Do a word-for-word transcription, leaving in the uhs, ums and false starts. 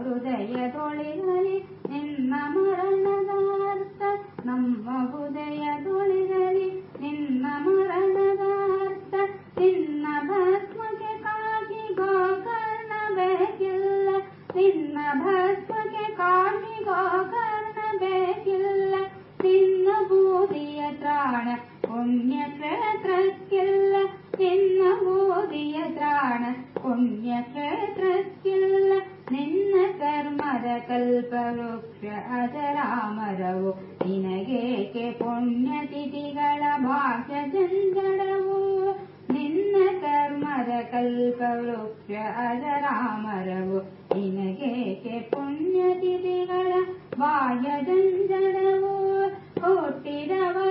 ಹೃದಯದೊಳಿರಲಿ ನಿನ್ನ ಮರಣದ ಅರ್ಥ, ನಮ್ಮ ಹೃದಯದೊಳಿರಲಿ ನಿನ್ನ ಮರಣದ ಅರ್ಥ. ನಿನ್ನ ಭಸ್ಮಕ್ಕೆ ಕಾಗಿ ಗೋಕರ್ಣ ಬೇಕಿಲ್ಲ, ನಿನ್ನ ಭಸ್ಮಕ್ಕೆ ಕಾಗಿ ಗೋಕರ್ಣ ಬೇಕಿಲ್ಲ. ನಿನ್ನ ಬೂದಿಯ ತ್ರಾಣ ಪುಣ್ಯ ಕ್ಷೇತ್ರಕ್ಕಿಲ್ಲ, ನಿನ್ನ ಬೂದಿಯ ತ್ರಾಣ ಪುಣ್ಯ ಕ್ಷೇತ್ರಕ್ಕಿಲ್ಲ. ನಿನ್ನ ಕರ್ಮದ ಕಲ್ಪವೃಕ್ಷ ಅಜರಾಮರವು, ನಿನಗೇಕೆ ಪುಣ್ಯತಿಥಿಗಳ ಭಾಗ್ಯ ಜಂಜಡವು. ನಿನ್ನ ಕರ್ಮದ ಕಲ್ಪವೃಕ್ಷ ಅಜರಾಮರವು, ನಿನಗೇಕೆ ಪುಣ್ಯತಿಥಿಗಳ ಭಾಗ್ಯ ಜಂಜಡವು. ಹುಟ್ಟಿದವ